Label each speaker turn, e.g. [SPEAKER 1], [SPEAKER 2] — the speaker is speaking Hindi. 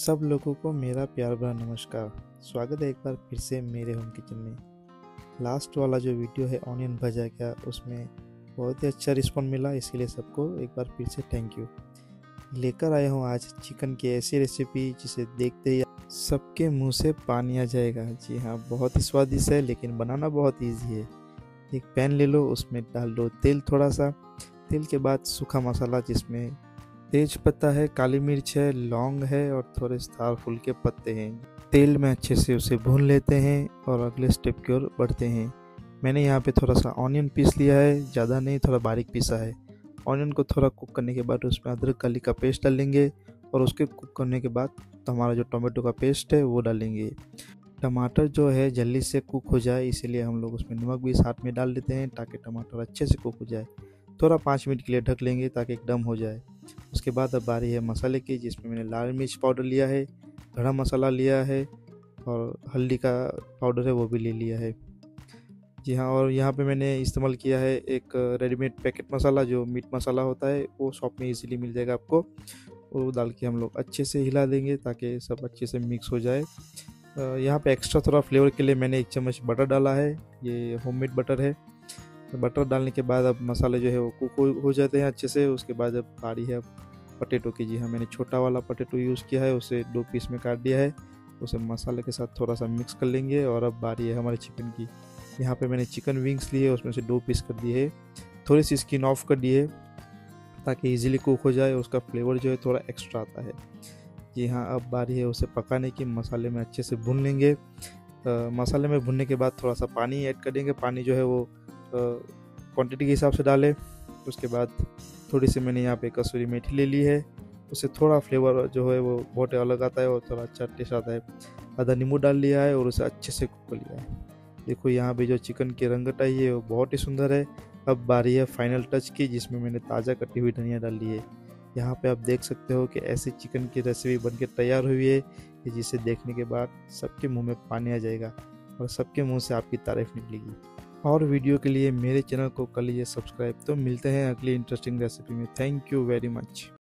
[SPEAKER 1] सब लोगों को मेरा प्यार भरा नमस्कार। स्वागत है एक बार फिर से मेरे होम किचन में। लास्ट वाला जो वीडियो है ऑनियन भजा का, उसमें बहुत ही अच्छा रिस्पॉन्स मिला, इसीलिए सबको एक बार फिर से थैंक यू। लेकर आया हूँ आज चिकन की ऐसी रेसिपी जिसे देखते ही सबके मुंह से पानी आ जाएगा। जी हाँ, बहुत ही स्वादिष्ट है, लेकिन बनाना बहुत ईजी है। एक पैन ले लो, उसमें डाल दो तेल थोड़ा सा। तेल के बाद सूखा मसाला, जिसमें तेज पत्ता है, काली मिर्च है, लौंग है और थोड़े स्टार फूल के पत्ते हैं। तेल में अच्छे से उसे भून लेते हैं और अगले स्टेप की ओर बढ़ते हैं। मैंने यहाँ पे थोड़ा सा ऑनियन पीस लिया है, ज़्यादा नहीं, थोड़ा बारीक पीसा है। ऑनियन को थोड़ा कुक करने के बाद उसमें अदरक गार्लिक का पेस्ट डालेंगे और उसके कुक करने के बाद हमारा जो टोमेटो का पेस्ट है वो डालेंगे। टमाटर जो है जल्दी से कुक हो जाए, इसीलिए हम लोग उसमें नमक भी साथ में डाल देते हैं ताकि टमाटर अच्छे से कुक हो जाए। थोड़ा 5 मिनट के लिए ढक लेंगे ताकि एकदम हो जाए। उसके बाद अब बारी है मसाले की, जिसमें मैंने लाल मिर्च पाउडर लिया है, गरम मसाला लिया है और हल्दी का पाउडर है वो भी ले लिया है। जी हाँ, और यहाँ पे मैंने इस्तेमाल किया है एक रेडीमेड पैकेट मसाला, जो मीट मसाला होता है, वो शॉप में इजीली मिल जाएगा आपको। वो डाल के हम लोग अच्छे से हिला देंगे ताकि सब अच्छे से मिक्स हो जाए। यहाँ पे एक्स्ट्रा थोड़ा फ्लेवर के लिए मैंने 1 चम्मच बटर डाला है, ये होममेड बटर है। बटर डालने के बाद अब मसाले जो है वो कुक हो जाते हैं अच्छे से। उसके बाद अब बारी है पटेटो की। जी हाँ, मैंने छोटा वाला पटेटो यूज़ किया है, उसे 2 पीस में काट दिया है। उसे मसाले के साथ थोड़ा सा मिक्स कर लेंगे और अब बारी है हमारे चिकन की। यहाँ पे मैंने चिकन विंग्स लिए, उसमें से 2 पीस कर दिए है, थोड़ी सी स्किन ऑफ कर दी है ताकि इजीली कुक हो जाए। उसका फ्लेवर जो है थोड़ा एक्स्ट्रा आता है। जी हाँ, अब बारी है उसे पकाने की। मसाले में अच्छे से भून लेंगे। मसाले में भुनने के बाद थोड़ा सा पानी ऐड कर देंगे। पानी जो है वो क्वांटिटी के हिसाब से डालें। उसके बाद थोड़ी सी मैंने यहाँ पे कसूरी मेथी ले ली है, उससे थोड़ा फ्लेवर जो है वो बहुत अलग आता है और थोड़ा अच्छा टेस्ट आता है। आधा नींबू डाल लिया है और उसे अच्छे से कुक कर लिया है। देखो यहाँ पे जो चिकन की रंगत आई है वो बहुत ही सुंदर है। अब बारी है फाइनल टच की, जिसमें मैंने ताज़ा कटी हुई धनिया डाल ली है। यहाँ पे आप देख सकते हो कि ऐसी चिकन की रेसिपी बनके तैयार हुई है कि जिसे देखने के बाद सबके मुंह में पानी आ जाएगा और सबके मुंह से आपकी तारीफ निकलेगी। और वीडियो के लिए मेरे चैनल को कर लीजिए सब्सक्राइब। तो मिलते हैं अगली इंटरेस्टिंग रेसिपी में। Thank you very much.